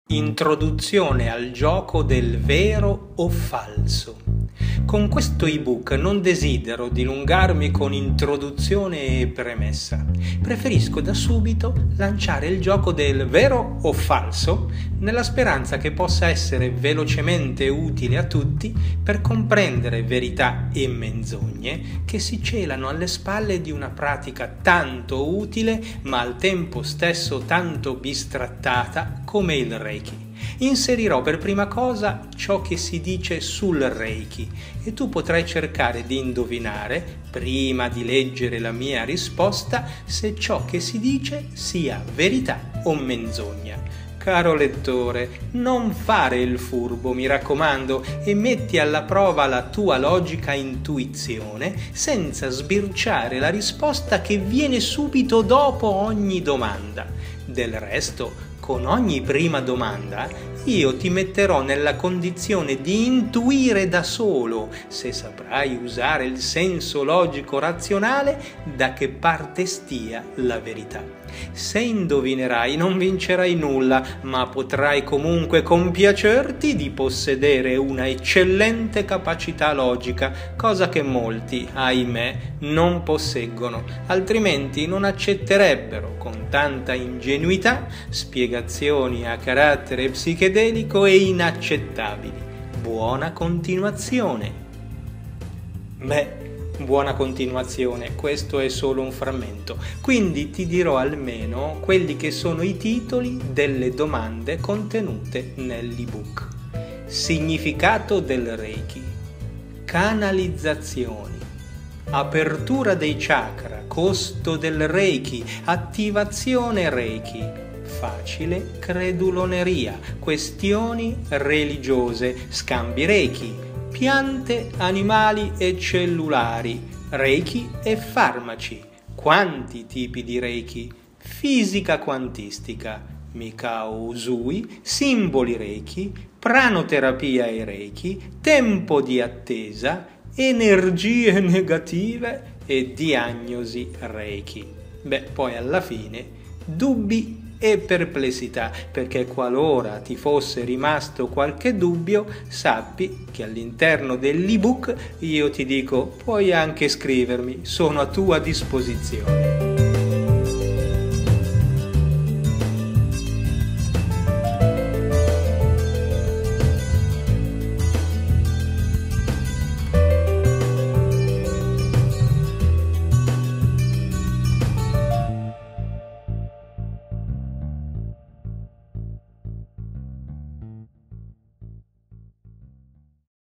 Introduzione al gioco del vero o falso. Con questo ebook non desidero dilungarmi con introduzione e premessa. Preferisco da subito lanciare il gioco del vero o falso, nella speranza che possa essere velocemente utile a tutti per comprendere verità e menzogne che si celano alle spalle di una pratica tanto utile ma al tempo stesso tanto bistrattata come il Reiki. Inserirò per prima cosa ciò che si dice sul Reiki e tu potrai cercare di indovinare, prima di leggere la mia risposta, se ciò che si dice sia verità o menzogna. Caro lettore, non fare il furbo, mi raccomando, e metti alla prova la tua logica intuizione senza sbirciare la risposta che viene subito dopo ogni domanda. Del resto, con ogni prima domanda, io ti metterò nella condizione di intuire da solo, se saprai usare il senso logico razionale, da che parte stia la verità. Se indovinerai non vincerai nulla, ma potrai comunque compiacerti di possedere una eccellente capacità logica, cosa che molti, ahimè, non posseggono, altrimenti non accetterebbero con tanta ingenuità spiegazioni a carattere psichedelico e inaccettabili. Buona continuazione. Buona continuazione, questo è solo un frammento, quindi ti dirò almeno quelli che sono i titoli delle domande contenute nell'ebook. Significato del Reiki, canalizzazioni, apertura dei chakra, costo del Reiki, attivazione Reiki, facile creduloneria, questioni religiose, scambi Reiki, piante, animali e cellulari, Reiki e farmaci, quanti tipi di Reiki, fisica quantistica, Mikao Usui, simboli Reiki, pranoterapia e Reiki, tempo di attesa, energie negative e diagnosi Reiki. Poi alla fine dubbi e perplessità, perché qualora ti fosse rimasto qualche dubbio, sappi che all'interno dell'ebook io ti dico puoi anche scrivermi, sono a tua disposizione.